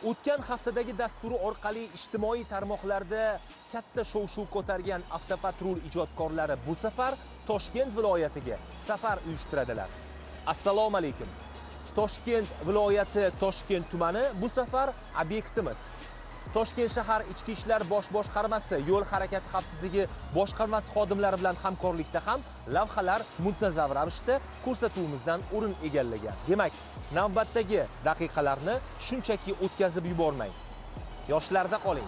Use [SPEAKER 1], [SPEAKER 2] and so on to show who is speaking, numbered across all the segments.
[SPEAKER 1] O'tgan haftadagi dasturi orqali ijtimoiy tarmoqlarda katta shov-shuv ko'targan avtopatrul ijodkorlari bu safar Toshkent viloyatiga safar uyushtiradilar. Assalomu alaykum. Toshkent viloyati Toshkent tumani bu safar obyektimiz. Toshkent shahar Ichki ishlar bosh boshqarmasi, yo'l harakati xavfsizligi boshqarmasi xodimlari bilan hamkorlikda ham lavhalar muntazam ravishda ko'rsatuvimizdan o'rin egallagan. Demak, navbatdagi daqiqalarni shunchaki o'tkazib yubormang. Yoshlarda qoling.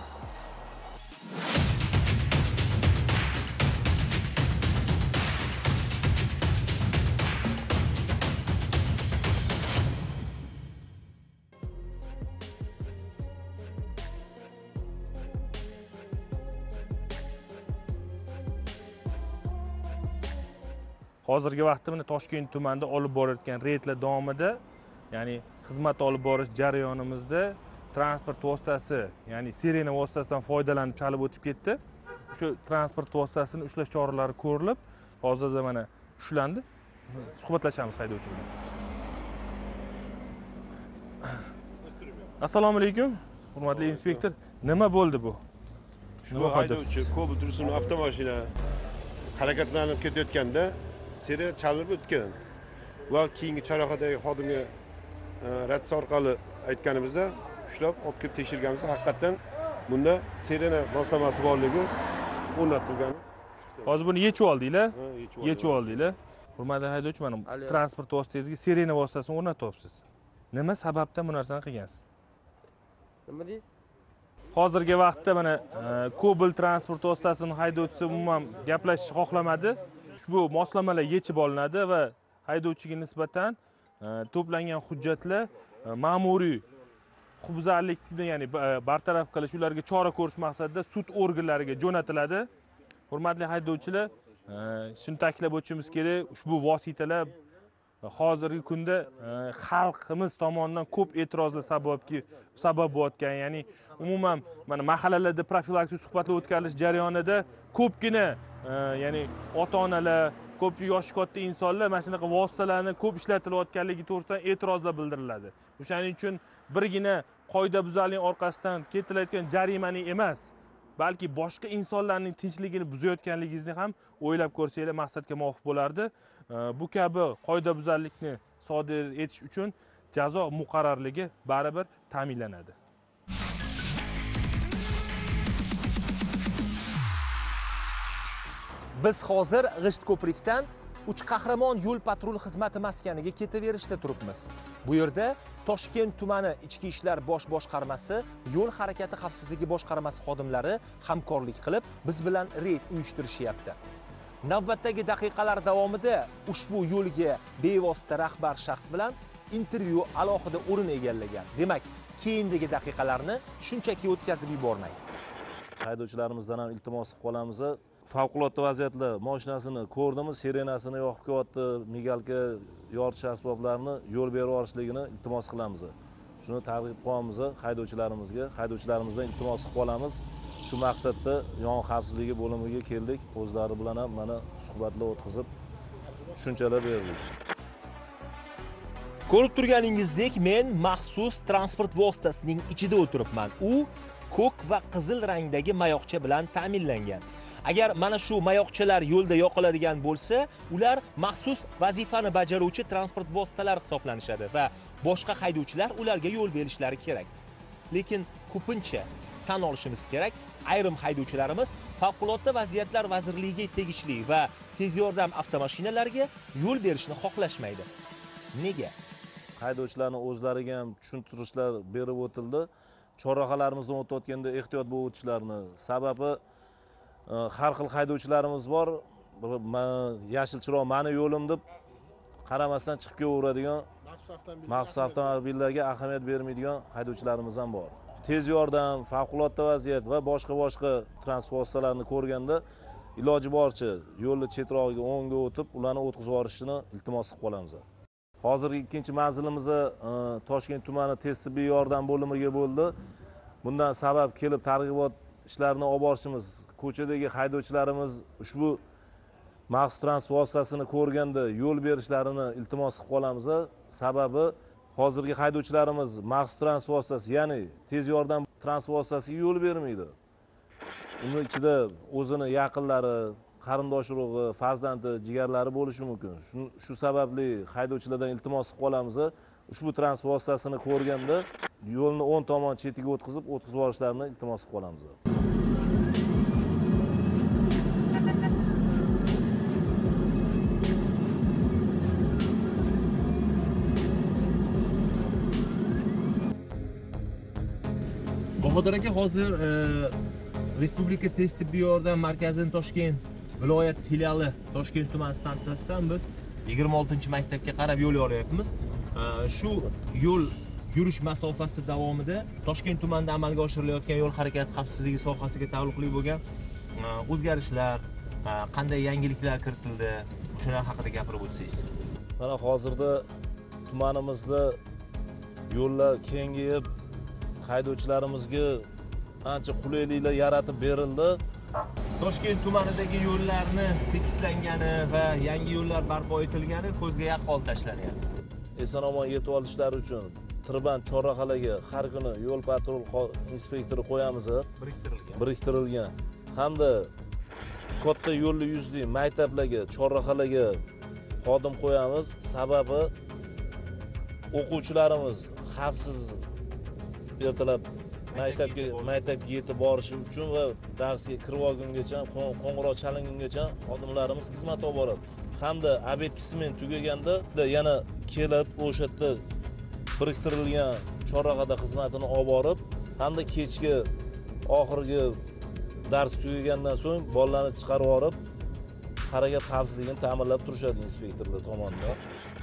[SPEAKER 2] Hozirgi vaqtda mana Toshkent tumanida olib borayotgan reydlar davomida, ya'ni xizmat olib borish jarayonimizda transport vositasi, ya'ni sirena vositasidan foydalanib chalib o'tib ketdi. Shu transport vositasini ushlash choralari ko'rilib, hozirda mana ushlandi. Suhbatlashamiz haydovchi bilan. Assalomu alaykum, hurmatli inspektor. Nima bo'ldi bu?
[SPEAKER 3] Shu haydovchi Cobalt rusumli avtomashina harakatlanib ketayotganda sirena chalib o'tgan va keyingi chorrahadagi xodimga ratsiya orqali aytganimizda ushlab olib kelib tekshirganimizda haqiqatan bunda sirena moslamasi borligi o'rnatilgan.
[SPEAKER 2] Hozir buni yechib oldinglar? Yechib oldinglar. Hurmatli haydovchi, mana transport vositasingizga sirena vositasini o'rnatyapsiz. Nima sababdan bu narsani qilgansiz?
[SPEAKER 4] Nima deysiz?
[SPEAKER 2] Hozirgi vaqtda mana Cobalt transport vositasini haydovchisi umuman gaplashishni xohlamadi. Ushbu moslamalar yechib olinadi va haydovchiga nisbatan to'plangan hujjatlar ma'muriy huquqbuzarlikni, ya'ni bartaraf qilish, ularga chora ko'rish maqsadida sud organlariga jo'natiladi. Hurmatli haydovchilar, shuni ta'kidlab o'tishimiz kerak, ushbu vositalar hozirgi kunda xalqimiz tomonidan ko'p e'tirozlar sabab bo'layotgan, ya'ni umuman mana mahallalarda profilaktik suhbatlar o'tkazish jarayonida ko'pgina ya'ni ota-onalar, ko'p yoshi katta insonlar mana shunaqa vositalarni ko'p ishlatilayotganligi to'g'risida e'tirozlar bildiriladi. O'shaning uchun birgina qoidabuzarlik orqasidan keltiriladigan jarimani emas, balki boshqa insonlarning tinchligini buzayotganligingizni ham o'ylab ko'rsanglar maqsadga muvofiq bo'lardi. Bu kabi qoidabuzarlikni sodir etish uchun jazo muqarrarligi baribir ta'minlanadi.
[SPEAKER 1] Biz hozir G'isht ko'prikdan Uch Qahramon yo'l patrul xizmati maskaniga ketaverishda turibmiz. Bu yerda Toshkent tumani Ichki ishlar bosh boshqarmasi, yo'l harakati xavfsizligi boshqarmasi xodimlari hamkorlik qilib biz bilan reyd uyushtirishyapti. Navbatdagi daqiqalar davomida ushbu yo'lga bevosita rahbar shaxs bilan intervyu alohida o'rin egallagan. Demak, keyindagi daqiqalarni shunchaki o'tkazib yubormang.
[SPEAKER 5] Haydovchilarimizdan ham iltimos qilib qolamiz. Favqulodda vaziyatlar mashinasini ko'rdimi, sirenasini yoqib qo'yapti, migalka yoritish asboblarini yo'l berib yuborishligini iltimos qilamiz. Shuni targ'ib qilamiz haydovchilarimizdan iltimos qilib qolamiz. Shu maqsadda yong'in xavfsizligi bo'limiga keldik. O'zlari bilan ham mana suhbatlar o'tkazib, tushunchalar berdik.
[SPEAKER 1] Ko'rib turganingizdek, men maxsus transport vositasining ichida o'tiribman. U ko'k va qizil rangdagi mayoqcha bilan ta'minlangan. Agar mana shu mayoqchalar yo'lda yoqiladigan bo'lsa, ular maxsus vazifani bajaruvchi transport vositalari hisoblanishadi va boshqa haydovchilar ularga yo'l berishlari kerak. Lekin ko'pincha tan olishimiz kerak, ayrim haydovchilarimiz Favqulodda vaziyatlar vazirligiga tegishli va tez yordam avtomashinalariga yo'l berishni xohlashmaydi. Nega?
[SPEAKER 5] Haydovchilarning o'zlariga ham tushuntirishlar berib o'tildi. Chorrahalarimizdan o'tayotganda ehtiyot bo'lib o'tishlarini. Sababi har xil haydovchilarimiz bor. Yashil chiroq mani yo'lim deb qaramasdan chiqib kelaveradigan, maxsus avtomobillarga ahamiyat bermaydigan haydovchilarimiz ham bor. Tez yordam, favqulodda vaziyat va boshqa transport vositalarini ko'rganda iloji boricha yo'lni chetrog'iga o'ngga o'tib, ularni o'tkazib yuborishini iltimos qilib qolamiz. Hozirgi ikkinchi manzilimiz Toshkent tumani tez tibbiy yordam bo'limiga bo'ldi. Bundan sabab kelib targ'ibot ishlarini olib borishimiz. Ko'chadagi haydovchilarimiz ushbu maxsus transport vositasini ko'rganda yo'l berishlarini iltimos qilib qolamiz. Sababi hozirgi haydovchilarimiz maxsus transport vositasi, ya'ni tez yordam transport vositasiga yo'l bermaydi. Uni ichida o'zini yaqinlari, qarindosh urug'i, farzandi, jigarlari bo'lishi mumkin. Shu sababli haydovchilardan iltimos qilib qolamiz, ushbu transport vositasini ko'rganda yo'lni o'ng tomon chetiga o'tkazib yuborishlarini iltimos qilib qolamiz.
[SPEAKER 1] Bahodir aka, hozir Respublika tez tibbiy yordam markazining Toshkent viloyat filiali Toshkent tuman stansiyasidan biz 26-maktabga qarab yo'l olyapmiz. Shu yo'l yurish masofasi davomida Toshkent tumanida amalga oshirilayotgan yo'l harakati xavfsizligi sohasiga taalluqli bo'lgan o'zgarishlar, qanday yangiliklar kiritildi, o'shalar haqida gapirib o'tsangiz.
[SPEAKER 5] Mana hozirda tumanimizda yo'llar kengayib, haydovchilarimizga ancha qulayliklar yaratib berildi.
[SPEAKER 1] Toshkent tumanidagi yo'llarni tekislangani va yangi yo'llar barpo etilgani ko'zga yaqqol tashlanyapti.
[SPEAKER 5] Eson-omon yetib olishlari uchun Tirband chorrahalarga har kuni yo'l patrul inspektori qo'yamiz, biriktirilgan. Hamda katta yo'lli yuzli maktablarga, chorrahalarga xodim qo'yamiz. Sababi o'quvchilarimiz xavfsiz ertalab maktabga yetib borishi uchun va darsga kirib olgungacha, qo'ng'iroq chalingungacha xodimlarimiz xizmat olib boradi. Hamda obed qismi tugaganda yana kelib o'sha yerda biriktirilgan chorrahada xizmatini olib borib, hamda kechki oxirgi dars tugagandan so'ng bolalarni chiqarib olib, harakat xavfsizligini ta'minlab turishadi inspektorlar tomonidan.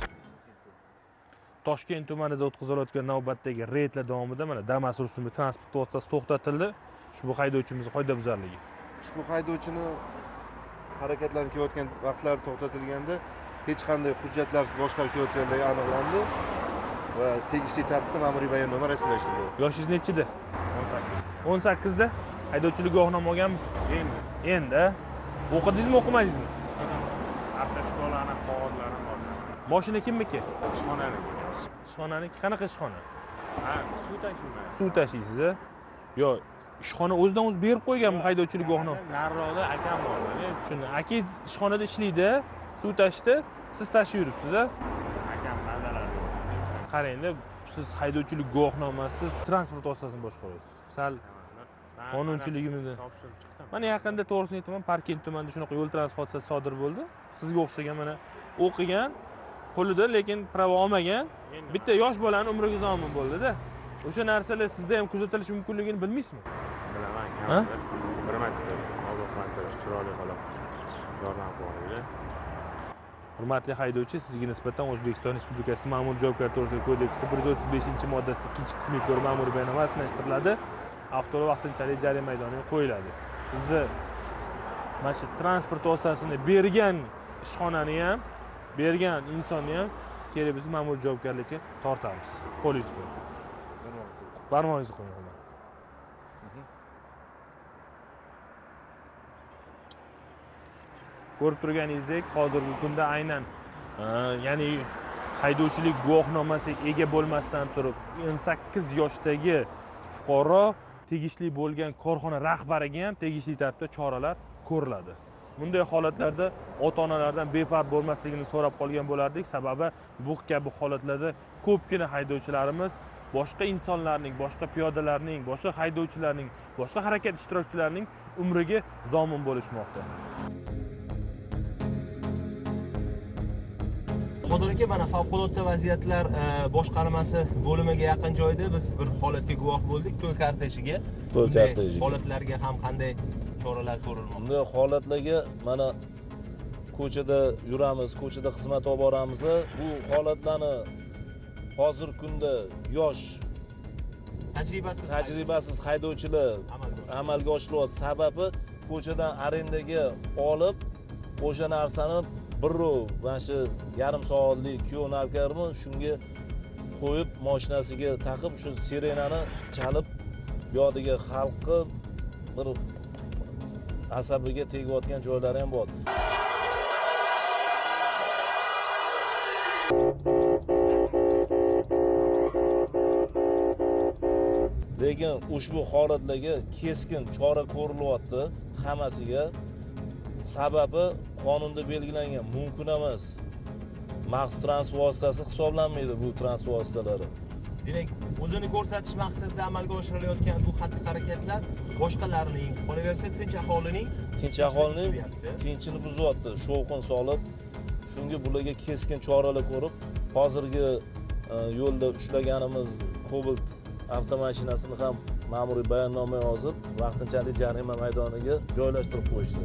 [SPEAKER 2] Toshkent tumanida o'tkazilayotgan navbatdagi reydlar davomida mana Damas rusumli transport vositasi to'xtatildi. Ushbu haydovchimizning qoidabuzarligi.
[SPEAKER 6] Ushbu haydovchini harakatlanib kelayotgan vaqtlari to'xtatilganda hech qanday hujjatlarsiz boshqarib kelayotganligi aniqlandi va tegishli tartibda ma'muriy bayonnoma rasmiylashtirildi.
[SPEAKER 2] Yoshingiz nechida? 18 da haydovchilik guvohnoma olganmisiz? Endi. O'qidingizmi, o'qimadingizmi?
[SPEAKER 7] Avtoshkolani qog'ozlari bor.
[SPEAKER 2] Mashina kimniki?
[SPEAKER 7] Ishxonaniki.
[SPEAKER 2] Ishxonaniki. Qanaqa ishxona?
[SPEAKER 7] Ha, suv tashiyman.
[SPEAKER 2] Suv tashiysiz, a? Yo, ishxona o'zidan o'zi berib qo'yganmi haydovchilik guvohnoma?
[SPEAKER 7] Nariroqda akam bor.
[SPEAKER 2] Shuni akangiz ishxonada ishlaydi, suv tashishda, siz tashib yuribsiz, a?
[SPEAKER 7] Akam mazalari.
[SPEAKER 2] Qaranglar, siz haydovchilik guvohnomasiz transport vositasini boshqarasiz. Sal qonunchiligimizni
[SPEAKER 7] topshirib chiqdim.
[SPEAKER 2] mana yaqinda to'g'risini aytaman, Parkent tumanida shunaqa yo'l transport hodisasi sodir bo'ldi. Sizga o'xshagan mana o'qigan, qo'lida lekin pravo olmagan bitta yosh bolani umriga zomin bo'ldi-da. O'sha narsalar sizda ham kuzatilishi mumkinligini bilmaysizmi?
[SPEAKER 7] Bilaman,
[SPEAKER 2] Ha?
[SPEAKER 7] bir marta ogohlantirish chiroyli qilib yordam qildi.
[SPEAKER 2] Hurmatli haydovchi, sizga nisbatan O'zbekiston Respublikasi Ma'muriy javobgarlik to'g'risidagi kodeksi 135-moddasi 2-qismiga ko'ra ma'muriy bayonnoma rasmiylashtiriladi. Avtolar vaqtinchalik jarima maydoniga qo'yiladi. Sizni mana shu transport vositasini bergan ishxonani ham, bergan insonni ham kerak biz ma'muriy javobgarlikka tortamiz. Qo'lingizni qo'ying. Barmog'ingizni qo'ying. Ko'rib turganingizdek, hozirgi kunda aynan ya'ni haydovchilik guvohnomasiga ega bo'lmasdan turib 18 yoshdagi fuqaro tegishli bo'lgan korxona rahbariga ham tegishli tartibda choralar ko'riladi. Bunday holatlarda ota-onalardan befarq bo'lmasligini so'rab qolgan bo'lardik. Sababi bu kabi holatlarda ko'pgina haydovchilarimiz boshqa insonlarning, boshqa piyodalarning, boshqa haydovchilarning, boshqa harakat ishtirokchilarining umriga zomin bo'lishmoqda.
[SPEAKER 1] Bahodir aka, mana favqulodda vaziyatlar boshqarmasi bo'limiga yaqin joyda biz bir holatga guvoh bo'ldik, to'y kortejiga.
[SPEAKER 5] To'y kortejiga.
[SPEAKER 1] Holatlarga ham qanday choralar ko'rilmoqda?
[SPEAKER 5] Bunday holatlarga mana ko'chada yuramiz, ko'chada xizmat olib boramiz. Bu holatlarni hozirgi kunda yosh tajribasiz haydovchilar amalga oshiryapti. Sababi ko'chadan arendaga olib, o'sha narsani mana shu yarim soatlik kuyov navkarmi shunga qo'yib, mashinasiga taqib, shu sirenani chalib, yodiga xalqni bir asabiga tegayotgan joylari ham bor. lekin ushbu holatlarga keskin chora ko'rilyapti hammasiga. Sababi qonunda belgilangan mumkin emas maxsus transport vositasi hisoblanmaydi bu transport vositalari.
[SPEAKER 1] Demak, o'zini ko'rsatish maqsadida amalga oshirilayotgan bu xatti-harakatlar boshqalarning, qolaversa tinch aholining
[SPEAKER 5] tinchini buzyapti, shovqin solib, shunga bularga keskin choralar ko'rib, hozirgi yo'lda ushlaganimiz Cobalt avtomashinasini ham ma'muriy bayonnoma yozib, vaqtinchalik jarima maydoniga joylashtirib qo'yishdi.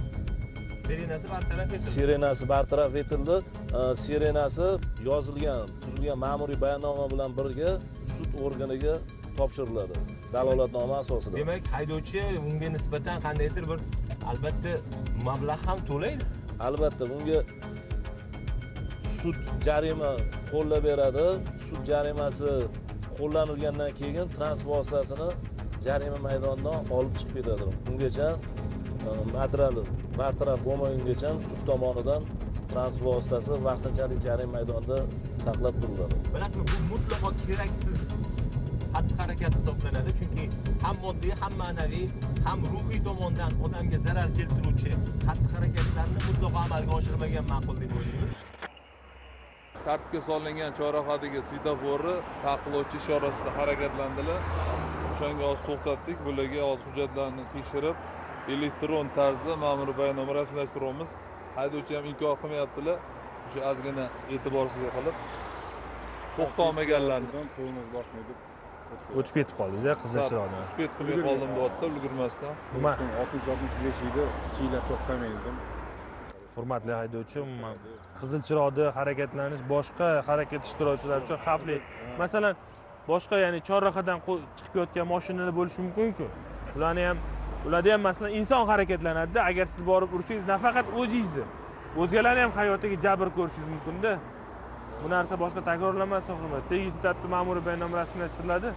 [SPEAKER 5] Sirenasi bartaraf etildi. Sirenasi yozilgan, tuzilgan ma'muriy bayonnoma bilan birga sud organiga topshiriladi. Dalolatnoma asosida.
[SPEAKER 1] Demak, haydovchi unga nisbatan qandaydir bir albatta mablag' ham to'laydi.
[SPEAKER 5] Albatta, unga sud jarima qo'llab beradi. Sud jarimasi qo'llanilgandan keyin transport vositasini jarima maydonidan olib chiqib ketadi. Ungacha material bartaraf bo'lmagungacha sud tomonidan transport vositasi vaqtinchalik jarima maydonida saqlab turiladi.
[SPEAKER 1] Bilasizmi, bu mutlaqo keraksiz xatti-harakat hisoblanadi, chunki ham moddiy, ham ma'naviy, ham ruhiy tomondan odamga zarar keltiruvchi xatti-harakatlarni mutlaqo amalga oshirmagan ma'qul deb o'ylaymiz.
[SPEAKER 8] Tartibga solingan chorrahaning svetoforni ta'qillovchi ishorasida harakatlandilar. O'shanga hozir to'xtatdik. Bularga hozir hujjatlarni tekshirib, elektron tarzda ma'muriy bayonnoma rasmiylashtiramiz. Haydovchi ham inkor qilmayaptilar. O'sha ozgina e'tiborsizlik qilib to'xtamaganlarni
[SPEAKER 7] to'yimiz boshlaydi.
[SPEAKER 2] O'tib ketib qoldingiz-a, qizil chiroqdan.
[SPEAKER 8] Spet qilmay qoldim deyapti, ulgurmasdan.
[SPEAKER 7] 60-65 yilda chiylab to'xtamaydim.
[SPEAKER 2] Hurmatli haydovchi, umuman qizil chiroqda harakatlanish boshqa harakat ishtirokchilari uchun xavfli. Masalan, boshqa ya'ni chorrahadan chiqib ketayotgan mashinalar bo'lishi mumkin-ku. Ularda ham masalan inson harakatlanadi-da, agar siz borib ursangiz, nafaqat o'zingizni, o'zgalarning ham hayotiga jabr ko'rishingiz mumkin-da. Bu narsa boshqa takrorlanmasa, hurmat. Tegishli tartibda ma'muriy bayonnoma rasmiylashtiriladi.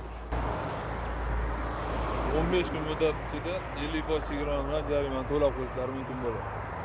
[SPEAKER 8] 15 kun muddat ichida 50% chegirma bilan jarimani to'lab qo'yishlari mumkin bo'ladi.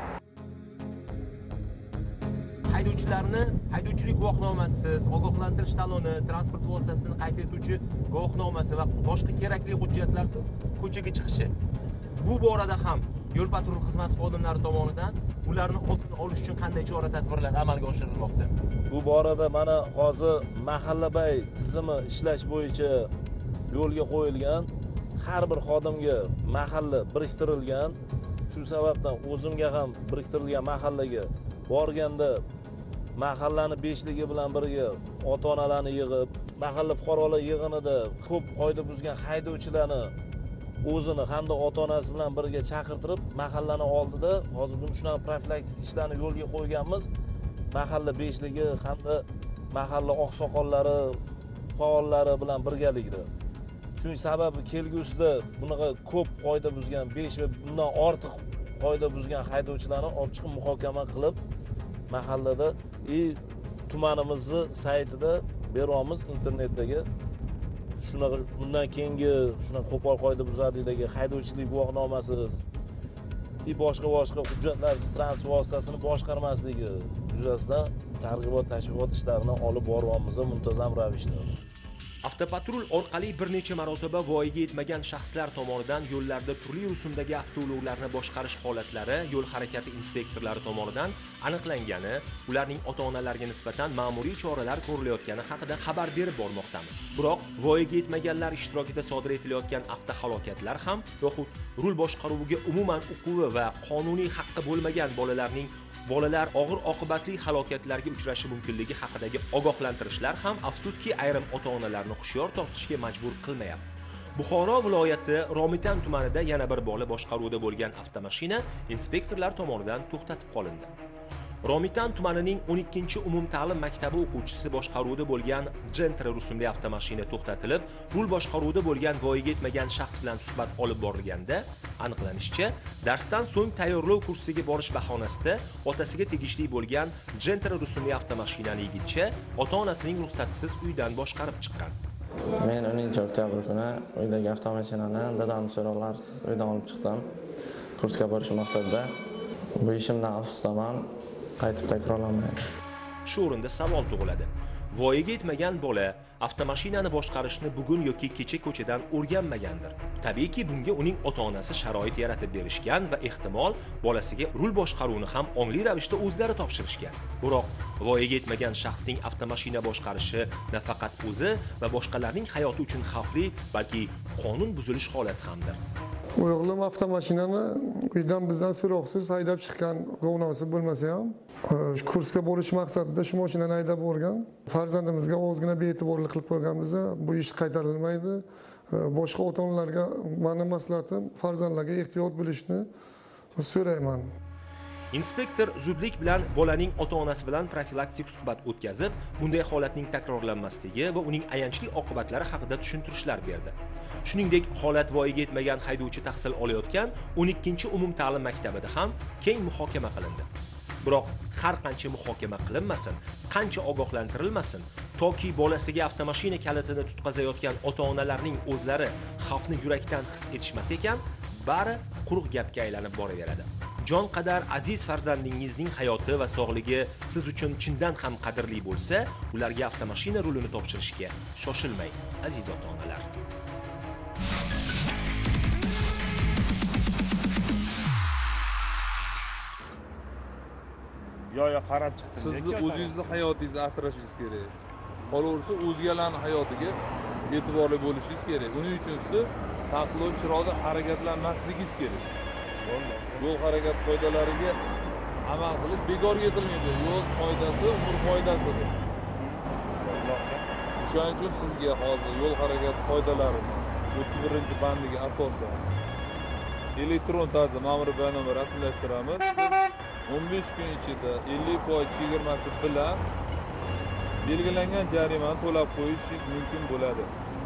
[SPEAKER 1] haydovchilik guvohnomasiz, ogohlantirish taloni, transport vositasini qayd etuvchi guvohnomasi va boshqa kerakli hujjatlarsiz ko'chaga chiqishi. Bu borada ham yo'l patrul xizmati xodimlari tomonidan ularni oldini olish uchun qanday chora-tadbirlar amalga oshirilmoqda?
[SPEAKER 5] Bu borada mana hozir mahallabay tizimi ishlash bo'yicha yo'lga qo'yilgan. Har bir xodimga mahalla biriktirilgan. Shu sababdan o'zimga ham biriktirilgan mahallaga borganda mahallani beshligi bilan birga ota-onalarni yig'ib, mahalla fuqarolar yig'inida ko'p qoida buzgan haydovchilarni o'zini hamda ota-onasi bilan birga chaqirtirib, mahallani oldida hozir buni shunaqa profilaktik ishlarni yo'lga qo'yganmiz. Mahalla beshligi hamda mahalla oqsoqollari, faollari bilan birgalikda. Shuning sababi kelgusida bunaqa ko'p qoida buzgan 5 va bundan ortiq qoida buzgan haydovchilarni olib chiqib muhokama qilib, mahallada tumanimizni saytida beramiz, internetdagi shunaqa bundan keyingi shunaqa qo'pol qoida buzarliklarga haydovchilik guvohnomasi boshqa hujjatlarsiz transport vositasini boshqarmasligi yuzasidan targ'ibot tashviqot ishlarini olib boryapmiz muntazam ravishda.
[SPEAKER 1] Avtopatrul orqali bir necha marotaba voyaga yetmagan shaxslar tomonidan yo'llarda turli rusumdagi avtoulovlarni boshqarish holatlari yo'l harakati inspektorlari tomonidan aniqlangani, ularning ota-onalariga nisbatan ma'muriy choralar ko'rilayotgani haqida xabar berib bormoqdamiz. Biroq voyaga yetmaganlar ishtirokida sodir etilayotgan avtohalokatlar ham yoxud rul boshqaruviga umuman uquvi va qonuniy haqqi bo'lmagan bolalar og'ir oqibatli halokatlarga uchrashi mumkinligi haqidagi ogohlantirishlar ham afsuski ayrim ota-onalarni hushyor tortishga majbur qilmayapti. Buxoro viloyati Romitan tumanida yana bir bola boshqaruvida bo'lgan avtomashina inspektorlar tomonidan to'xtatib qolindi. Romitan tumanining 12-umumta'lim maktabi o'quvchisi boshqaruvida bo'lgan Gentra rusumli avtomashina to'xtatilib, rul boshqaruvida bo'lgan voyaga yetmagan shaxs bilan suhbat olib borilganda, aniqlanishicha, darsdan so'ng tayyorlov kursiga borish bahonasida otasiga tegishli bo'lgan Gentra rusumli avtomashinani yigitcha ota-onasining ruxsatisiz uydan boshqarib chiqqan.
[SPEAKER 9] Men 10-oktyabr kuni uydagi avtomashinani dadamning so'rovlarsiz uydan olib chiqdim. Kursga borish maqsadida. Bu ishimdan afsusdaman. Qaytib takrorlanmaydi.
[SPEAKER 1] Shu o'rinda savol tug'iladi. Voyaga yetmagan bola avtomashinani boshqarishni bugun yoki kecha ko'chadan o'rganmagandir. Tabiiyki, bunga uning ota-onasi sharoit yaratib berishgan va ehtimol bolasiga rul boshqaruvni ham ongli ravishda o'zlari topshirishgan. Biroq voyaga yetmagan shaxsning avtomashina boshqarishi nafaqat o'zi va boshqalarning hayoti uchun xavfli, balki qonun buzilish holati hamdir.
[SPEAKER 10] O'g'lim avtomashinani uydan bizdan so'roqsiz haydab chiqqan, guvohnomasi bo'lmasa ham kursga borish maqsadida shu mashinani haydab borgan. Farzandimizga ozgina be'tiborlik qilib qo'yganimizda bu ish qaytarilmaydi. Boshqa ota-onalarga meni maslahatim farzandlarga ehtiyot bo'lishni so'rayman.
[SPEAKER 1] Inspektor zudlik bilan bolaning ota-onasi bilan profilaktik suhbat o'tkazib, bunday holatning takrorlanmasligi va uning ayanchli oqibatlari haqida tushuntirishlar berdi. Shuningdek, holat voyaga yetmagan haydovchi tahsil olayotgan 12-umumta'lim maktabida ham keng muhokama qilindi. Biroq har qancha muhokama qilinmasin, qancha ogohlantirilmasin, toki bolasiga avtomashina kalitini tutqazayotgan ota-onalarning o'zlari xavfni yurakdan his etishmas ekan, bari quruq gapga aylanib boraveradi. Jon qadar aziz farzandingizning hayoti va sog'ligi siz uchun chindan ham qadrli bo'lsa, ularga avtomashina rulini topshirishga shoshilmang, aziz ota-onalar.
[SPEAKER 2] Yo qarab chiqdim.
[SPEAKER 8] Sizni o'zingizni hayotingizni asrashingiz kerak. Qolaversa, o'zgalarning hayotiga e'tiborli bo'lishingiz kerak. Uning uchun siz taqlov chiroqda harakatlanmasligingiz kerak. Yo'l harakat qoidalariga amal qilish bekor yetilmaydi. Yo'l qoidasi umr qoidasidir. Shuning uchun sizga hozir yo'l harakat qoidalarini 31-bandiga asosan elektron tarzda ma'muriy rasmiylashtiramiz. 15 kun ichida 50% chegirmasi bilan belgilangan jarimani to'lab qo'yishingiz mumkin bo'ladi.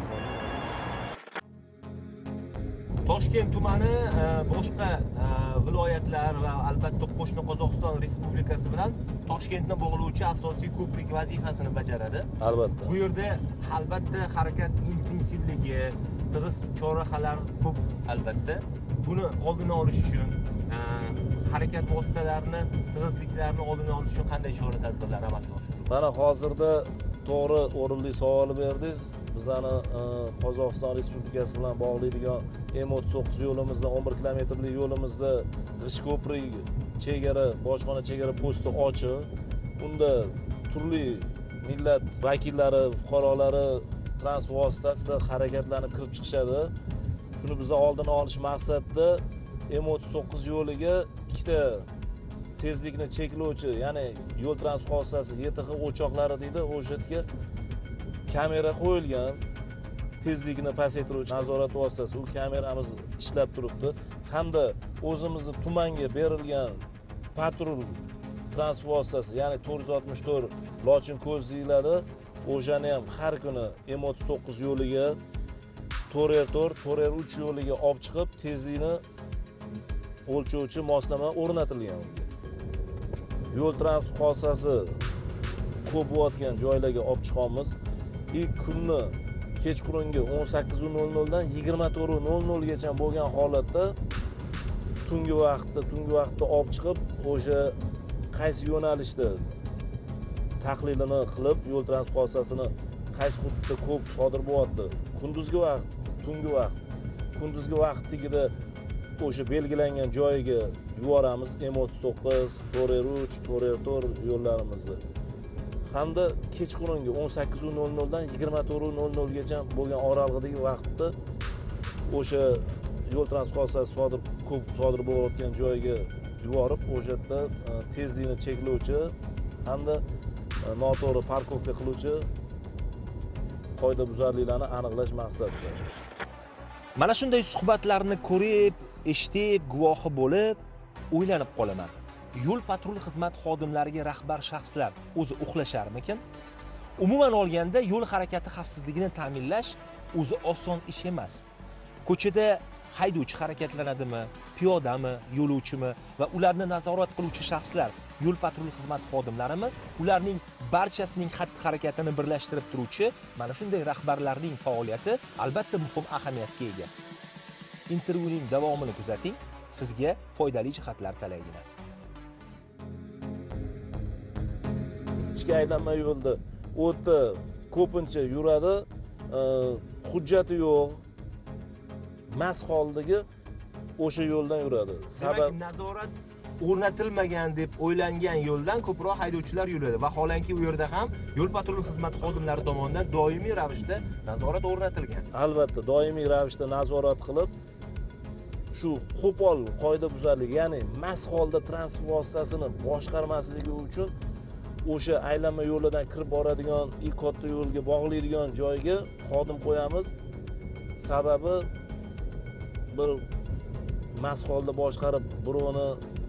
[SPEAKER 1] Toshkent tumani boshqa viloyatlar va albatta qo'shni Qozog'iston Respublikasi bilan Toshkentni bog'lovchi asosiy ko'prik vazifasini bajaradi.
[SPEAKER 5] Albatta.
[SPEAKER 1] Bu yerda albatta harakat intensivligi, tig'iz chorrahalar ko'p albatta. Buni oldini olish uchun harakat vositalarini, tig'izliklarini oldini olish uchun qanday chora-tadbirlar amalga oshiriladi?
[SPEAKER 5] Mana hozirda to'g'ri o'rinli savol berdingiz. Bizani Qozog'iston Respublikasi bilan bog'laydigan M39 yo'limizda 11 kilometrlik yo'limizda G'ish ko'prigi chegara, bojxona chegara posti ochiq. Unda turli millat vakillari, fuqarolari transport vositasida harakatlanib kirib chiqishadi. Shuni biz oldini olish maqsadida M39 yo'liga ikkita tezlikni cheklovchi, ya'ni yo'l transport vositasi YTH o'choqlari deydi, o'sha yerga kamera qo'yilgan, tezlikni pasaytiruvchi nazorat vositasi, u kameramiz ishlab turibdi. Hamda o'zimizning tumanga berilgan patrul transport vositasi, ya'ni 464 Lochin ko'z deyiladi. O'shani ham har kuni M39 yo'liga 4R3 yo'liga olib chiqib, tezlikni o'lchovchi moslama o'rnatilgan. Yo'l transport hodisasi ko'p bo'layotgan joylarga olib chiqamiz. İlk kunni kechqurungi 18:00 dan 24:00 gacha bo'lgan holatda tungi vaqtda olib chiqib, o'sha qaysi yo'nalishda tahlilini qilib, yo'l transport hodisasini qaysi hududda ko'p sodir bo'lyapti. Kunduzgi vaqt, tungi vaqt. Kunduzgi vaqtligida o'sha belgilangan joyiga yuboramiz M39, 4R3, 4R4 yo'llarimizni. Hamda kechqurungi 18:00 dan 24:00 gacha bo'lgan oralig'idagi vaqtda o'sha yo'l transport hodisasi ko'p sodir bo'layotgan joyga yuborib, o'sha yerda tezlikni cheklovchi hamda noto'g'ri parkovka qiluvchi qoidabuzarliklarni aniqlash maqsadida.
[SPEAKER 1] Mana shunday suhbatlarni ko'rib, eshitib, guvohi bo'lib, o'ylanib qolaman. Yo'l patrul xizmat xodimlariga rahbar shaxslar o'zi uxlasharmikin? Umuman olganda yo'l harakati xavfsizligini ta'minlash o'zi oson ish emas. Ko'chada haydovchi harakatlanadimi, piyodami, yo'lovchimi va ularni nazorat qiluvchi shaxslar yo'l patrul xizmat xodimlarimi, ularning barchasining xatti-harakatini birlashtirib turuvchi mana shunday rahbarlarning faoliyati albatta muhim ahamiyatga ega. Intervyuning davomini kuzating, sizga foydali jihatlar talaygina.
[SPEAKER 5] Ichki aylanma yo'lda u yerda ko'pincha yuradi, hujjati yo'q, mast holdagi o'sha yo'ldan yuradi.
[SPEAKER 1] Demak, nazorat o'rnatilmagan deb o'ylangan yo'ldan ko'proq haydovchilar yuradi. Vaholanki u yerda ham yo'l patrul xizmat xodimlari tomonidan doimiy ravishda nazorat o'rnatilgan.
[SPEAKER 5] Albatta, doimiy ravishda nazorat qilib, shu qo'pol qoidabuzarlik, ya'ni mast holda transport vositasini boshqarmasligi uchun o'sha aylanma yo'lidan kirib boradigan, katta yo'lga bog'laydigan joyga xodim qo'yamiz. Sababi bir mast holda boshqarib, birovni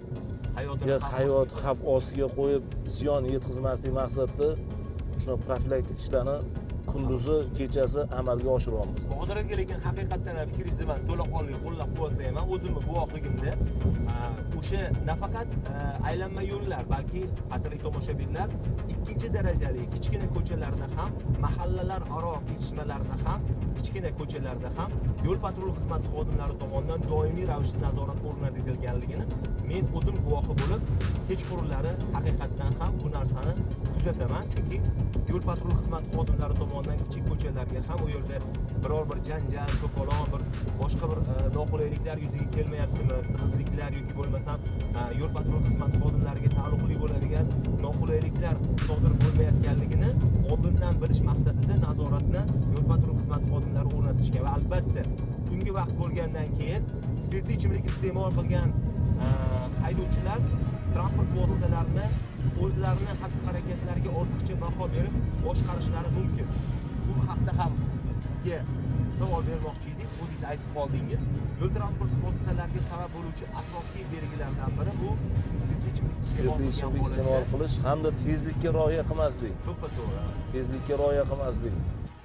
[SPEAKER 5] hayot xavf ostiga qo'yib, ziyon yetkazmaslik maqsadida shuna profilaktik ishlarni kunduzi, kechasi amalga oshiryapmiz.
[SPEAKER 1] Bahodir aka, lekin haqiqatdan fikringizni men to'laqonli qo'llab-quvvatlayman. O'zimni guvohligimda o'sha nafaqat aylanma yo'llar, balki qadrli tomoshabinlar, ikkinchi darajali kichkina ko'chalarda ham, mahallalar aro kesishmalarda ham, kichkina ko'chalarda ham yo'l patrul xizmat xodimlari tomonidan doimiy ravishda nazorat o'rnatilganligini men o'zim guvohi bo'lib, kechqurunlari haqiqatdan ham bu narsani kuzataman. Chunki yo'l patrul xizmat xodimlari tomonidan kichik ko'chalarga ham u yerda biror bir janjal, to'polon, bir boshqa bir noqulayliklar yuzaga kelmayaptimi, tig'izliklar yoki bo'lmasam yo'l patrul xizmat xodimlariga taalluqli bo'ladigan noqulayliklar sodir bo'lmayotganligini oldindan bilish maqsadida nazoratni yo'l patrul xizmat xodimlari o'rnatishga va albatta tungi vaqt bo'lgandan keyin spirtli ichimlik iste'mol qilgan haydovchilar transport vositalarini o'zlarini xatti-harakatlariga ortiqcha baho berib boshqarishlari mumkin. Bu haqda ham sizga savol bermoqchi edik. O'zingiz aytib qoldingiz. Yo'l transport hodisalariga sabab bo'luvchi asosiy belgilardan biri bu spirtli ichimlik
[SPEAKER 5] iste'mol qilish hamda tezlikka rioya qilmaslik.
[SPEAKER 1] To'ppa-to'g'ri.
[SPEAKER 5] Tezlikka rioya qilmaslik.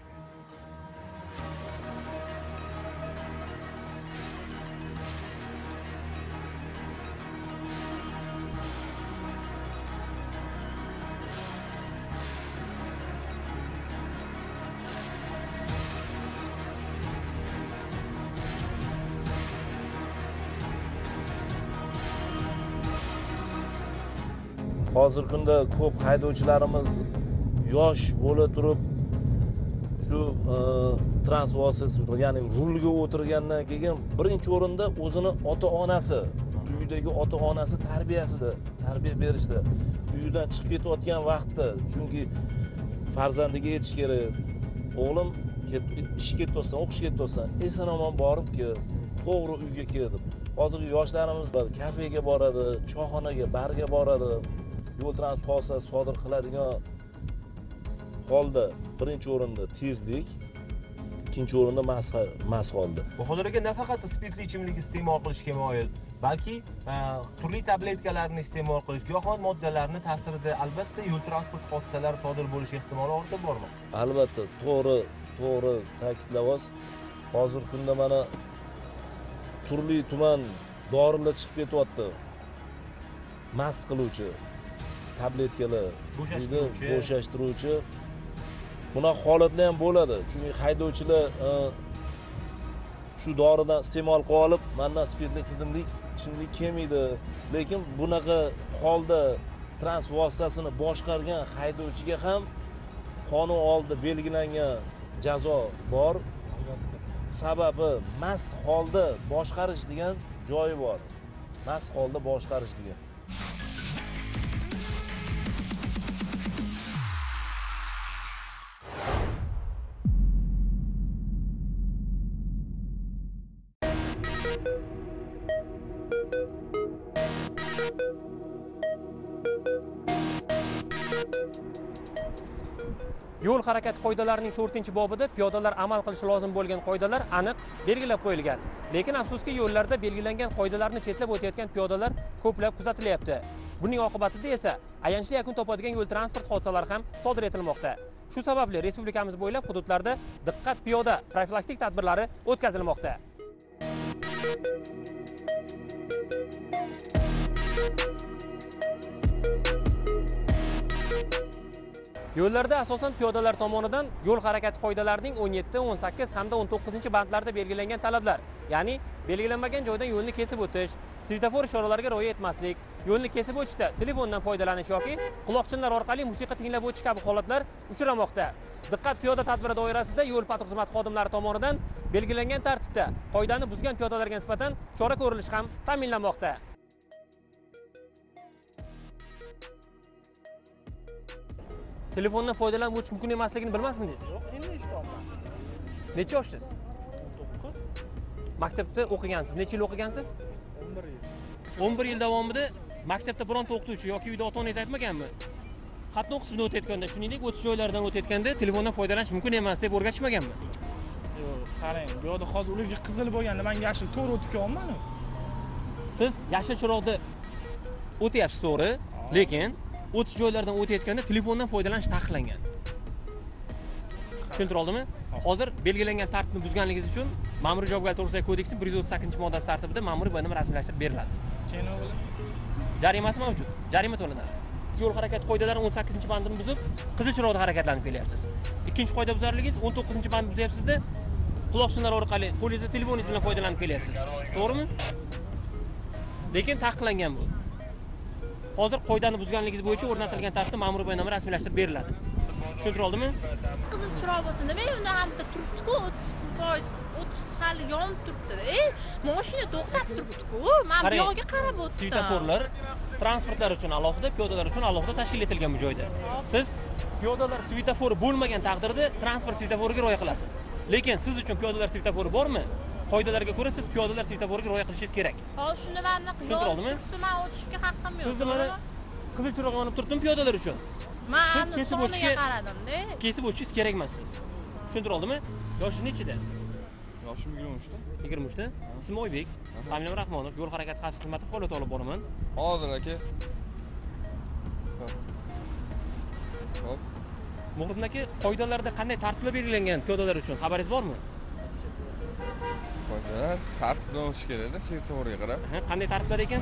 [SPEAKER 5] Hozirgi kunda ko'p haydovchilarimiz yosh bo'la turib shu transport vositasi, ya'ni rulga o'tirgandan keyin birinchi o'rinda o'zini ota-onasi, uydagi ota-onasi tarbiya berishda, uyidan chiqib ketayotgan vaqtda, chunki farzandiga yetish kerak. O'g'lim ishga ketyapsan, o'qishga ketyapsan, eson-omon borib kel, to'g'ri uyga kel deb. Hozirgi yoshlarimiz kafega boradi, choyxonaga, barga boradi. Yo'l transport hodisasi sodir qiladigan holda birinchi o'rinda tezlik, ikkinchi o'rinda mast holda.
[SPEAKER 1] Bahodir aka, nafaqat spirtli ichimlik iste'mol qilishga moyil, balki turli tabletkalarni iste'mol qilish, giyohvand moddalarni ta'sirida albatta yo'l transport hodisalari sodir bo'lish ehtimoli ortib bormoqda.
[SPEAKER 5] Albatta, to'g'ri ta'kidlaysiz. Hozirgi kunda mana turli tuman dorilar chiqib ketyapti. Mast qiluvchi tabletkalar, bo'shashtiruvchi. Bunaqa holatlar ham bo'ladi. Chunki haydovchilar shu doridan iste'mol qilib olib, mendan spirtli ichimlik kelmaydi. Lekin bunaqa holda transport vositasini boshqargan haydovchiga ham qonun oldida belgilangan jazo bor. Sababi mast holda boshqarish degan joyi bor. Mast holda boshqarish degan.
[SPEAKER 11] Yo'l harakati qoidalarining 4-bobida piyodalar amal qilishi lozim bo'lgan qoidalar aniq belgilab qo'yilgan. Lekin afsuski yo'llarda belgilangan qoidalarni chetlab o'tayotgan piyodalar ko'plab kuzatilyapti. Buning oqibatida esa ayanchli yakun topadigan yo'l transport hodisalari ham sodir etilmoqda. Shu sababli respublikamiz bo'ylab hududlarda diqqat piyoda profilaktik tadbirlari o'tkazilmoqda. Yo'llarda asosan piyodalar tomonidan yo'l harakati qoidalarining 17, 18 hamda 19-bandlarida belgilangan talablar ya'ni belgilanmagan joydan yo'lni kesib o'tish, svetofor ishoralariga rioya etmaslik, yo'lni kesib o'tishda telefondan foydalanish yoki quloqchinlar orqali musiqa tinglab o'tish kabi holatlar uchramoqda. Diqqat, piyoda tadbiri doirasida yo'l patrul xizmati xodimlari tomonidan belgilangan tartibda qoidani buzgan piyodalarga nisbatan chora ko'rilishi ham ta'minlanmoqda. Telefondan foydalanib o'tish mumkin emasligini bilmasmidingiz?
[SPEAKER 12] Yo'q, endi eshityapman.
[SPEAKER 11] Necha yoshsiz?
[SPEAKER 12] 19.
[SPEAKER 11] Maktabda o'qigansiz. Necha yil o'qigansiz?
[SPEAKER 12] 11 yil.
[SPEAKER 11] 11 yil davomida maktabda bironta o'qituvchi yoki uyda ota-onangiz aytmaganmi? Qatnoq qismida o'tayotganda, shuningdek o'tish joylaridan o'tayotganda telefondan foydalanish mumkin emas deb o'rgatishmaganmi?
[SPEAKER 12] Yo'q, qarang, bu yerda hozir ularga qizil bo'lganda men yashil to'g'ri o'tib kelyapman-ku.
[SPEAKER 11] Siz yashil chiroqda o'tyapsiz, to'g'ri? Lekin o'tish joylaridan o'tayotganda telefondan foydalanish taqiqlangan. Tushuntira oldimmi? Hozir belgilangan tartibni buzganligingiz uchun Ma'muriy javobgarlik to'g'risidagi kodeksning 138-moddasi tartibida ma'muriy bayonnoma rasmiylashtirib beriladi.
[SPEAKER 12] Keyin o'g'lim.
[SPEAKER 11] Jarimasi mavjud. Jarima to'lanadi. Yo'l harakati qoidalari 18-bandini buzib, qizil chiroqda harakatlanib kelyapsiz. Ikkinchi qoida buzarligingiz 19-bandni buzyapsiz-da, quloqchinlar orqali qo'lingizda telefoningiz bilan foydalanib kelyapsiz. To'g'rimi? Lekin taqiqlangan bu. Hozir qoidani buzganligingiz bo'yicha o'rnatilgan tartibda ma'muriy bayonnoma rasmiylashtirib beriladi. Tushuntira oldimmi?
[SPEAKER 13] Qizil chiroq bo'lsin deb, unda hamda turibdi-ku, 30% 30 hali yonib turibdi. Mashina to'xtab turibdi-ku. Men bu yoqqa qarab o'tdim.
[SPEAKER 11] Svetoforlar transportlar uchun alohida, piyodalar uchun alohida tashkil etilgan bu joyda. Siz piyodalar svetofori bo'lmagan taqdirda transport svetoforiga rioya qilasiz. Lekin siz uchun piyodalar svetofori bormi? Qoidalarga ko'ra siz piyodalar svetoforiga rioya qilishingiz kerak.
[SPEAKER 13] Hozir shunda mana yo'l tursa men o'tishga haqqim yo'q.
[SPEAKER 11] Sizni mana qizil chiroq yonib turibdim piyodalar uchun.
[SPEAKER 13] Men soniga qaradim-da.
[SPEAKER 11] Kesib o'tishingiz kerak emas siz. Tushuntira oldimmi? Yoshingiz nechida?
[SPEAKER 8] Yoshim 23 da.
[SPEAKER 11] 23 da? Ismim Oybek. Familiyam Rahmonov. Yo'l harakati xavfsizlik xizmati faoliyat olib boraman.
[SPEAKER 8] Hozir aka. Hop.
[SPEAKER 11] Muhriddin aka, qoidalarda qanday tartiblar belgilangan piyodalar uchun xabaringiz bormi?
[SPEAKER 8] Qoidalar tartibdan o'tish kerak-da, svetoforga qarab.
[SPEAKER 11] Qanday tartiblar ekan?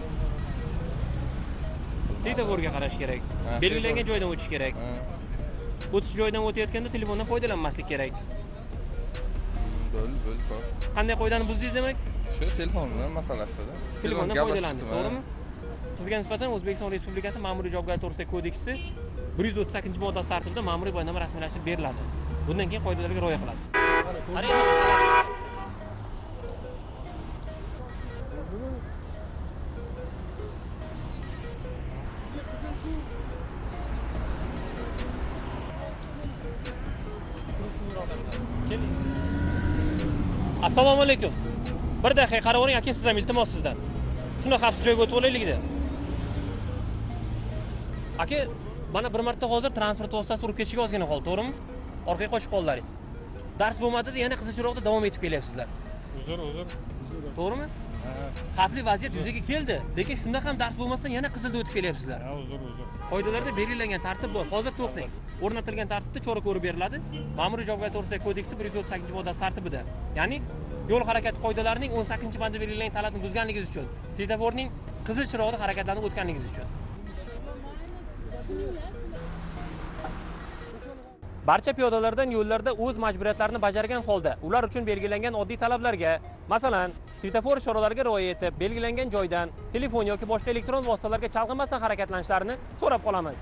[SPEAKER 11] Svetoforga qarash kerak. Belgilangan joydan o'tish kerak. O'tish joyidan o'tayotganda telefondan foydalanmaslik kerak.
[SPEAKER 8] Bo'l.
[SPEAKER 11] Qanday qoidani buzdingiz demak?
[SPEAKER 8] Shu telefon bilan masalasida.
[SPEAKER 11] Telefondan foydalandingiz, to'g'rimi? Sizga nisbatan O'zbekiston Respublikasi Ma'muriy javobgarlik to'g'risidagi kodeksi 138-moddasi tartibida ma'muriy bayonnoma rasmiylashtirib beriladi. Bundan keyin qoidalarga rioya qilasiz. Assalomu alaykum. Bir daqiqa qarab oling, aka, siz ham iltimos sizdan. Shuna xavfsiz joyga o'tib olaylik-da. Aka, mana bir marta hozir transport vositasi urib ketishiga ozgina qoldi, to'g'rimi? Orqaga qochib qoldingiz. Dars bo'lmadi-da, yana qizil chiroqda davom etib kelyapsizlar.
[SPEAKER 12] Uzr.
[SPEAKER 11] To'g'rimi? Xavfli vaziyat yuzaga keldi, lekin shunda ham dars bo'lmasdan yana qizilda o'tib kelyapsizlar.
[SPEAKER 12] Ha, uzr.
[SPEAKER 11] Qoidalarda belgilangan tartib bor. Hozir to'xtang. O'rnatilgan tartibda chora ko'rib beriladi. Ma'muriy javobgarlik to'g'risidagi kodeksi 138-moddasi tartibida. Ya'ni yo'l harakati qoidalarining 18-bandida belgilangan talabni buzganligingiz uchun, svetoforning qizil chirog'ida harakatlanib o'tganligingiz uchun. Barcha piyodalardan yo'llarda o'z majburiyatlarini bajargan holda, ular uchun belgilangan oddiy talablarga, masalan, svetofor ishoralariga rioya etib, belgilangan joydan telefon yoki boshqa elektron vositalarga chalg'imasdan harakatlanishlarini so'rab qolamiz.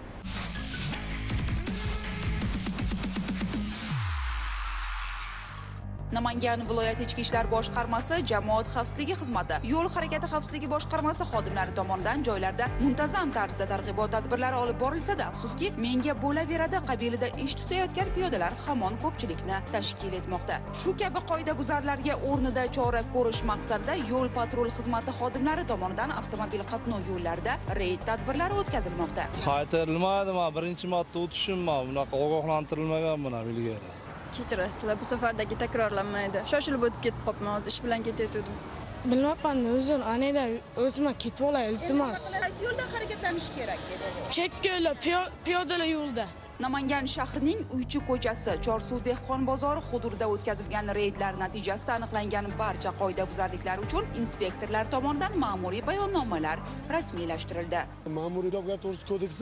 [SPEAKER 14] Namangan viloyat ichki ishlar boshqarmasi jamoat xavfsizligi xizmati, yo'l harakati xavfsizligi boshqarmasi xodimlari tomonidan joylarda muntazam tarzda targ'ibot tadbirlari olib borilsa-da, afsuski, menga bo'laveradi qabilida ish tutayotgan piyodalar hamon ko'pchilikni tashkil etmoqda. Shu kabi qoidabuzarlarga o'rnida chora ko'rish maqsadida yo'l patrul xizmati xodimlari tomonidan avtomobil qatnov yo'llarida reyd tadbirlari o'tkazilmoqda.
[SPEAKER 15] Qaytarilmadi, men birinchi marta o'tishimman, bunaqa ogohlantirilmaganman ilgari.
[SPEAKER 16] Kechirasizlar, bu safardagi takrorlanmaydi. Shoshilib o'tib ketib qopman, hozir ish bilan ketayotgandim.
[SPEAKER 17] Bilmayman, o'zim anada o'zim ketib olay, iltimos.
[SPEAKER 14] Qaysi yo'ldan harakatlanish kerak?
[SPEAKER 17] Chekka yo'lda, piyodalar yo'lda.
[SPEAKER 14] Namangan shahrining Uychi ko'chasi, Chorsuv dehqon bozori hududida o'tkazilgan reydlar natijasida aniqlangan barcha qoidabuzarliklar uchun inspektorlar tomonidan ma'muriy bayonnomalar rasmiylashtirildi.
[SPEAKER 18] Ma'muriy javobgarlik to'g'risida kodeksi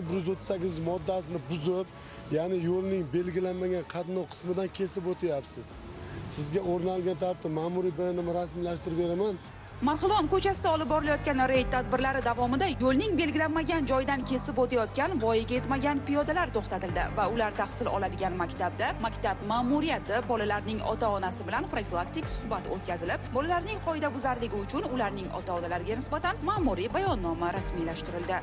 [SPEAKER 18] 138-moddasini buzib, ya'ni yo'lning belgilanmagan qatnov qismidan kesib o'tyapsiz. sizga o'rnalgan tartibda ma'muriy bayonnoma rasmiylashtirib beraman.
[SPEAKER 14] Marg'ilon ko'chasida olib borilayotgan reyd tadbirlari davomida yo'lning belgilanmagan joydan kesib o'tayotgan voyaga yetmagan piyodalar to'xtatildi va ular tahsil oladigan maktabda maktab ma'muriyati bolalarning ota-onasi bilan profilaktik suhbat o'tkazilib, bolalarning qoidabuzarligi uchun ularning ota-onalariga nisbatan ma'muriy bayonnoma rasmiylashtirildi.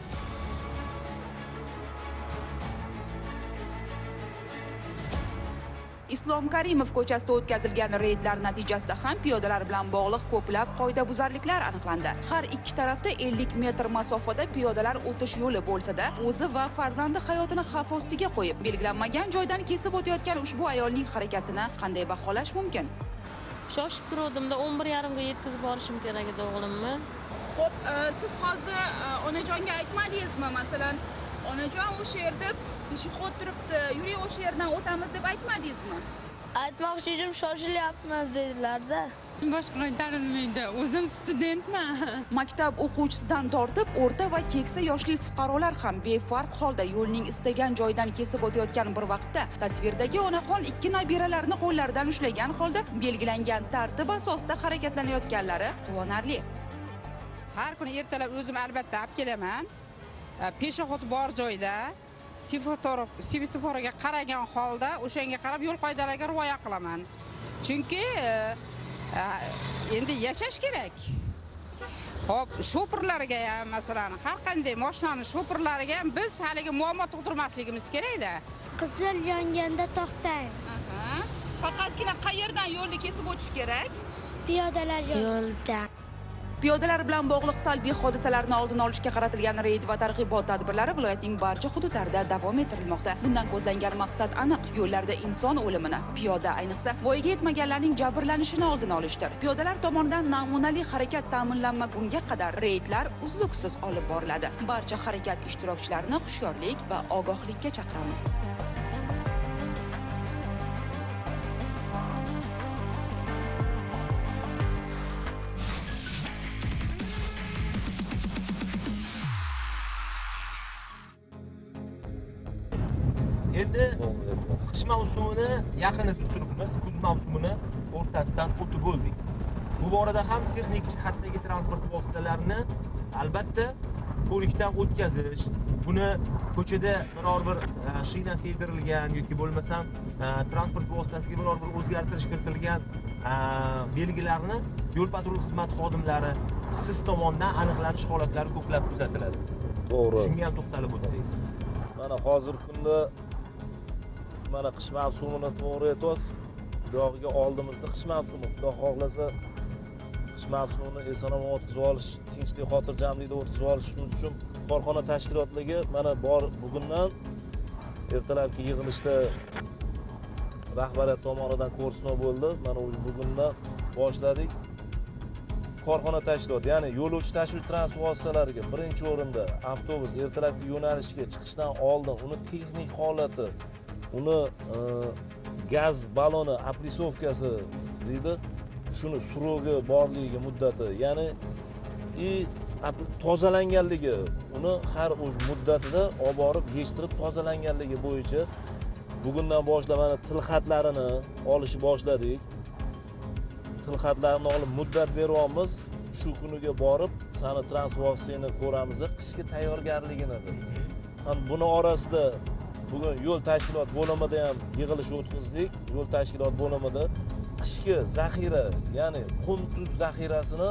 [SPEAKER 14] Islom Karimov ko'chasida o'tkazilgan reydlar natijasida ham piyodalar bilan bog'liq ko'plab qoidabuzarliklar aniqlandi. Har ikki tarafda 50 metr masofada piyodalar o'tish yo'li bo'lsa-da, o'zi va farzandi hayotini xavf ostiga qo'yib, belgilanmagan joydan kesib o'tayotgan ushbu ayolning harakatini qanday baholash mumkin?
[SPEAKER 19] Shoshib turuvdimda 11:30 ga yetkazib borishim kerak edi o'g'limni.
[SPEAKER 20] Xo'p, siz hozir onajonga aytmadingizmi? Masalan, onajon o'sha yerda peshixod turibdi, yuring o'sha yerdan o'tamiz deb aytmadingizmi?
[SPEAKER 17] Aytmoqchi edim, shoshilyapmiz dedilar-da.
[SPEAKER 21] Boshqa qaytarilmaydi. O'zim studentman.
[SPEAKER 14] Maktab o'quvchisidan tortib, o'rta va keksa yoshli fuqarolar ham befarq holda yo'lning istagan joyidan kesib o'tayotgan bir vaqtda tasvirdagi onaxon ikki nabiralarini qo'llaridan ushlagan holda belgilangan tartib asosida harakatlanayotganlari quvonarli.
[SPEAKER 22] Har kuni ertalab o'zim albatta olib kelaman. Peshixod bor joyda svetoforga qaragan holda o'shanga qarab yo'l qoidalariga rioya qilaman. Chunki endi yashash kerak. Xo'p, shoferlarga ham masalan, har qanday mashinaning shoferlariga ham biz haligi muammo tug'dirmasligimiz kerak-da.
[SPEAKER 17] Qizil yonganda to'xtaymiz.
[SPEAKER 20] Faqatgina qayerdan yo'lni kesib o'tish kerak?
[SPEAKER 17] Piyodalar yo'ldan.
[SPEAKER 14] Piyodalar bilan bog'liq salbiy hodisalarni oldini olishga qaratilgan reyd va targ'ibot tadbirlari viloyatning barcha hududlarida davom ettirilmoqda. Bundan ko'zlangan maqsad aniq: yo'llarda inson o'limini, piyoda ayniqsa voyaga yetmaganlarning jabrlanishini oldini olishdir. Piyodalar tomonidan namunali harakat ta'minlanmagunga qadar reydlar uzluksiz olib boriladi. Barcha harakat ishtirokchilarini hushyorlik va ogohlikka chaqiramiz.
[SPEAKER 1] Endi qish mavsumini yaqinida turibmiz, kuz mavsumini o'rtasidan o'tib bo'ldik. Bu borada ham texnik jihatdagi transport vositalarini albatta ko'rikdan o'tkazish, buni ko'chada biror bir shinasi yedirilgan yoki bo'lmasam transport vositasiga biror bir o'zgartirish kiritilgan belgilarni yo'l patrul xizmati xodimlari siz tomonidan aniqlanish holatlari ko'plab kuzatiladi.
[SPEAKER 5] To'g'ri.
[SPEAKER 1] Shunga ham to'xtalib o'tsangiz.
[SPEAKER 5] Mana hozirgi kunda mana qish mavsumini to'g'ri aytasiz. Xudoga oldimizda qish mavsumi, Xudo xohlasa qish mavsumini eson-omon o'tkazib olish, tinchlik, xotirjamlikda o'tkazib olishimiz uchun korxona tashkilotligi mana bor bugundan ertalabki yig'ilishda rahbariyat tomonidan ko'rsatma bo'ldi. Mana bugundan boshladik. Korxona tashkiloti, ya'ni yo'lovchi tashuvchi transport vositalariga birinchi o'rinda avtobus ertalabki yo'nalishga chiqishdan oldin uni texnik holati, uni gaz baloni aplisovkasi deydi, shuni surogi borligi muddati, ya'ni tozalanganligi, uni har o'z muddatida olib borib yechtirib tozalanganligi bo'yicha bugundan boshlab mana tilxatlarini olishni boshladik. Tilxatlarni olib muddat beryapmiz. Shu kuniga borib sani transport vositasini ko'ramiz, qishga tayyorgarligini. Ham buni orasida bugun yo'l tashkilot bo'limida ham yig'ilish o'tkazdik. Yo'l tashkilot bo'limida qishki zaxira, ya'ni qum tuz zaxirasini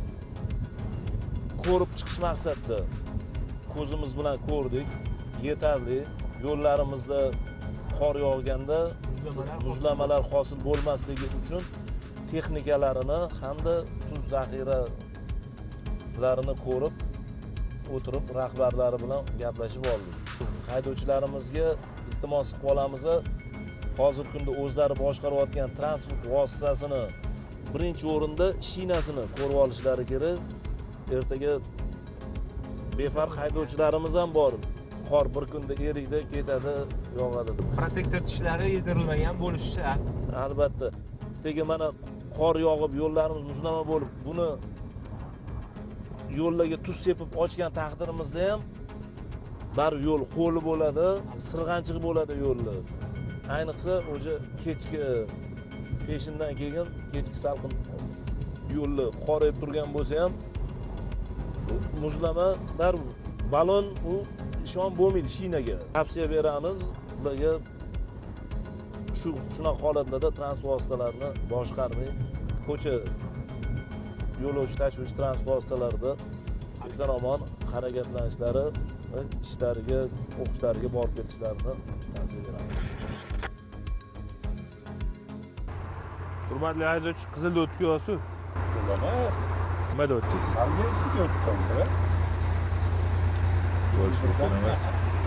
[SPEAKER 5] ko'rib chiqish maqsadida ko'zimiz bilan ko'rdik. Yetarli. Yo'llarimizda qor yog'ganda muzlamalar hosil bo'lmasligi uchun texnikalarini hamda tuz zaxiralarini ko'rib o'tirib rahbarlari bilan gaplashib oldik. Haydovchilarimizga iltimos qilib qolamiz, hozirgi kunda o'zlari boshqarayotgan transport vositasini birinchi o'rinda shinasini ko'rib olishlari kerak. Ertaga befarq haydovchilarimiz ham bor. Qor bir kunda eriydi, ketadi, yog'adi.
[SPEAKER 1] Protektor tishlari yedirilmagan bo'lishi shart.
[SPEAKER 5] Albatta. Tega mana qor yog'ib, yo'llarimiz muzlama bo'lib, buni yo'llarga tuz sepib ochgan taqdirimizda ham bar yo'l ho'li bo'ladi, sirg'anchiq bo'ladi yo'llar. Ayniqsa o'sha kechki peshindan keyin kechki salqin yo'lni qorayib turgan bo'lsa ham muzlamalar balon u ishon bo'lmaydi shinaga. Tavsiya beramiz ularga shunaqa holatlarda transport vositalarini boshqarmay ko'cha yo'lovchi tashuvchi transport vositalarida eson-omon harakatlanishlari va ishlariga, o'qishlariga borib kelishlarini tavsiya beramiz.
[SPEAKER 2] Hurmatli haydovchi, qizilda o'tib kelyapsiz.
[SPEAKER 3] Qizil emas.
[SPEAKER 2] Nimada o'tdingiz?
[SPEAKER 3] Algaysiga o'tdim-da.
[SPEAKER 2] Bo'lish mumkin emas.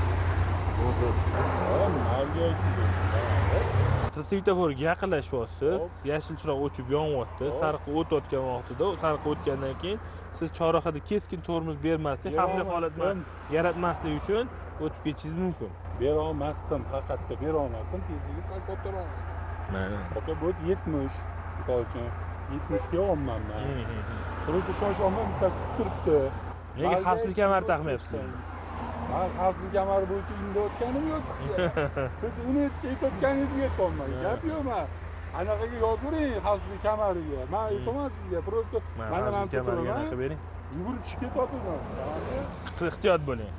[SPEAKER 2] Svetoforga yaqinlashyapsiz. Yashil chiroq o'chib yonyapti. Sariq o'tayotgan vaqtida, sariq o'tgandan keyin siz chorrahada keskin tormoz bermaslik, xavfli holatni yaratmaslik uchun o'tib ketishingiz mumkin.
[SPEAKER 3] Bera olmasdim, haqiqatda bera olmasdim. Tezligim sal kattaroq.
[SPEAKER 2] Mana.
[SPEAKER 3] Aka bu 70, misol uchun 70 ga olmayman men. Turib ishonish olmayman, bittasi kutib turibdi.
[SPEAKER 2] Nega xavfsizlik kamari taqmayapsiz?
[SPEAKER 3] Men xavfsizlik kamari bo'yicha unda o'tganim yo'q sizga. Siz uni aytayotganingizga aytolmayman. Gap yo'q men. Anaqaga yozuring xavfsizlik kamariga. Men aytaman sizga, prosta mana men
[SPEAKER 2] kamariga anaqa bering.
[SPEAKER 3] Yugurib chiqib ketyapman.
[SPEAKER 2] Ehtiyot bo'ling.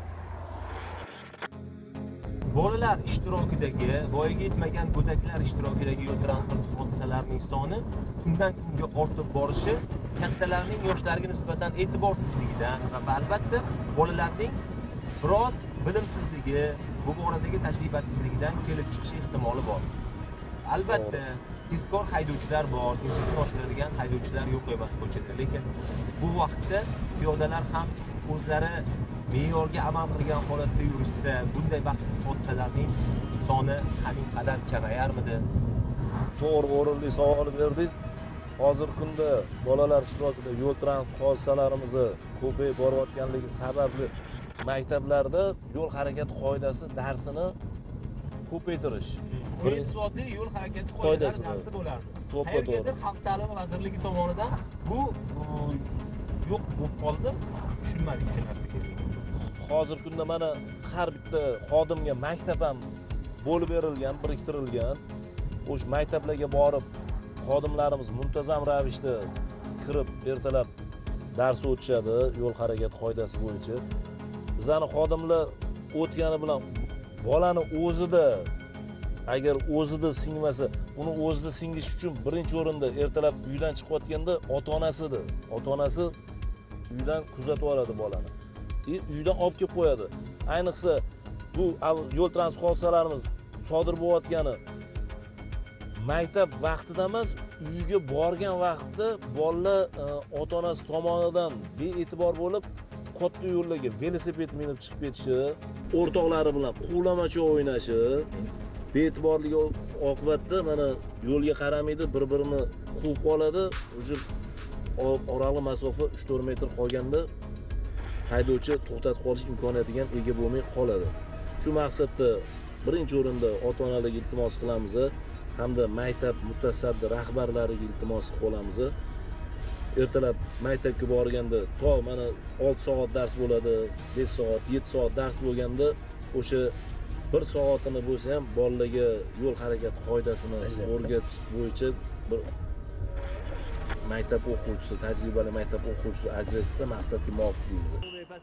[SPEAKER 1] Bolalar ishtirokidagi, voyaga yetmagan go'daklar ishtirokidagi yo'l transport hodisalarining soni kundan kunga ortib borishi kattalarning yoshlarga nisbatan e'tiborsizligidan va albatta bolalarning biroz bilimsizligi, bu boradagi tajribasizligidan kelib chiqishi ehtimoli bor. Albatta, tezkor haydovchilar bor, tezlikni oshiradigan haydovchilar yo'q emas ko'chada, lekin bu vaqtda piyodalar ham o'zlari me'yorga amal qilgan holatda yurishsa, bunday baxtsiz hodisalarning soni hamin qadar kamayarmidi?
[SPEAKER 5] To'g'ri, o'rinli savol berdingiz. Hozirgi kunda bolalar ishtirokida yo'l transport hodisalarimiz ko'payib borayotganligi sababli maktablarda yo'l harakati qoidasi darsini ko'paytirish.
[SPEAKER 1] Birinchi soatli yo'l harakati qoidalari darsi bo'lardi. Qayergadir Xalq ta'limi vazirligi tomonidan bu yo'q bo'lib qoldi. Tushunmadik shu narsaga.
[SPEAKER 5] Hozirgi kunda mana har bitta xodimga maktab ham bo'lib berilgan, biriktirilgan. O'sha maktablarga borib xodimlarimiz muntazam ravishda kirib ertalab dars o'tishadi yo'l harakati qoidasi bo'yicha. Bizning xodimlar o'tgani bilan bolani o'zida agar o'zida singmasa, uni o'zida singish uchun birinchi o'rinda ertalab uydan chiqayotganda ota-onasidir. Ota-onasi uydan kuzatib oladi bolani. Uydan olib kelib qo'yadi. Ayniqsa bu yo'l transport hodisalarimiz sodir bo'layotgani maktab vaqtida emas, uyga borgan vaqtda bolalar ota-onasi tomonidan bee'tibor bo'lib, katta yo'llarga velosiped minib chiqib ketishi, o'rtoqlari bilan quvlamachi o'ynashi, bee'tiborligi oqibatida mana yo'lga qaramaydi, bir-birini quvib qoladi. O'sha oraliq masofa 3-4 metr qolganda haydovchi to'xtatib qolish imkoniyatiga ham ega bo'lmay qoladi. Shu maqsadda birinchi o'rinda ota-onalarga iltimos qilamiz hamda maktab mutasaddi rahbarlariga iltimos qilamiz. Ertalab maktabga borganda to mana 6 soat dars bo'ladi, 5 soat, 7 soat dars bo'lganda o'sha 1 soatini bo'lsa ham bolalarga yo'l harakati qoidasini o'rgatish bo'yicha bir maktab o'quvchisi, tajribali maktab o'quvchisi ajratsa maqsadga muvofiq deymiz.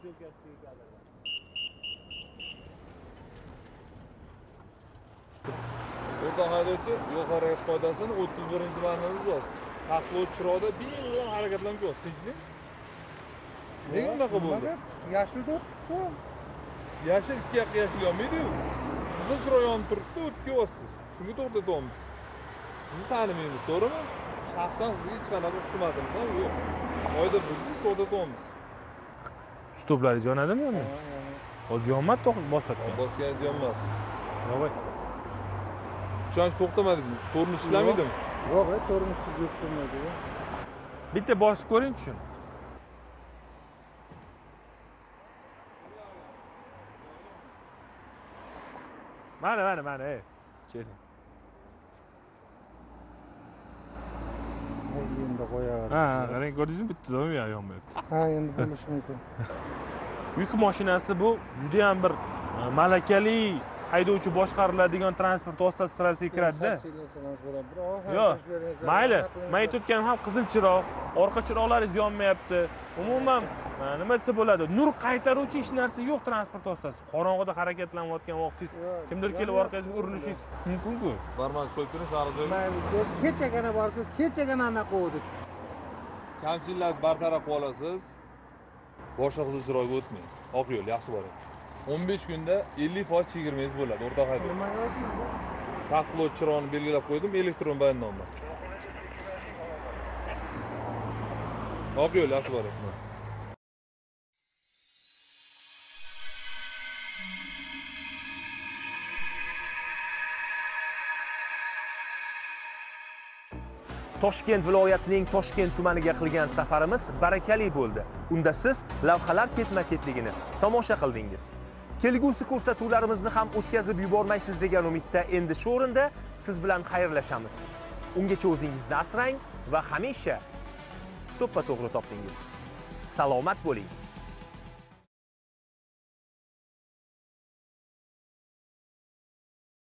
[SPEAKER 8] O'rta haydovchi yo'l harakati qoidasini 31-martani buzasiz. Taqlov chiroqda bemalol harakatlanib ketyapsiz, tinchlik. Nega bunaqa bo'ldi?
[SPEAKER 3] Yashilda o'tibdi.
[SPEAKER 8] Yashil 2 yashil yonmaydi-yu. Qizil chiroq yonib turibdi, o'tib kelyapsiz. Shunga to'xtatyapmiz. Sizni tanimaymiz, to'g'rimi? Shaxsan sizga hech qanaqa husumatimiz ham yo'q. Qoida buzdingiz, to'xtatyapmiz.
[SPEAKER 2] Stoplaringiz yonadimi endi? Hozir yonmadi, bosatgan.
[SPEAKER 8] Bosganingiz yonmadi. Voy. Shuncha to'xtamadingizmi? Tormoz ishlamaydimi?
[SPEAKER 3] Yo'q, tormozsiz yo'q bo'lmaydi.
[SPEAKER 2] Bitta bosib ko'ring-chi shuni. Mana, keling.
[SPEAKER 3] Endi qo'yaver.
[SPEAKER 2] Ha, qarang, ko'rdingizmi, bitta ham yonmayapti.
[SPEAKER 3] Ha, endi bo'lishi mumkin.
[SPEAKER 2] Yuk mashinasi bu juda ham bir malakali haydovchi boshqariladigan transport vositasi sirasiga kiradida. Yo'q, mayli. Men aytayotganim ham qizil chiroq, orqa chiroqlaringiz yonmayapti. Umuman nima desa bo'ladi? Nur qaytaruvchi hech narsa yo'q transport vositasi. Qorong'ida harakatlanayotgan vaqtingiz kimdir kelib orqangizga urilishingiz mumkin-ku.
[SPEAKER 8] Barmangiz qo'yib turing, sariq joyga.
[SPEAKER 18] Mayli, kechagina borku, kechagina anaqa o'dik.
[SPEAKER 8] Kamchiliklarni bartaraf qilib olasiz. Boshqa qizil chiroqqa o'tmang. Oq yo'l yaxshi boring. 15 kunda 50% chegirmangiz bo'ladi o'rtoq haydovchi. Taqlov chirog'ini belgilab qo'ydim, elektron bayonnoma. Oq yo'l yaxshi boring.
[SPEAKER 1] Toshkent viloyatining Toshkent tumaniga qilgan safarimiz barakali bo'ldi. Unda siz lavhalar ketma-ketligini tomosha qildingiz. Kelgusi ko'rsatuvlarimizni ham o'tkazib yubormaysiz degan umidda endi shu o'rinda siz bilan xayrlashamiz. Ungacha o'zingizni asrang va hamisha to'ppa-to'g'ri topdingiz. Salomat bo'ling.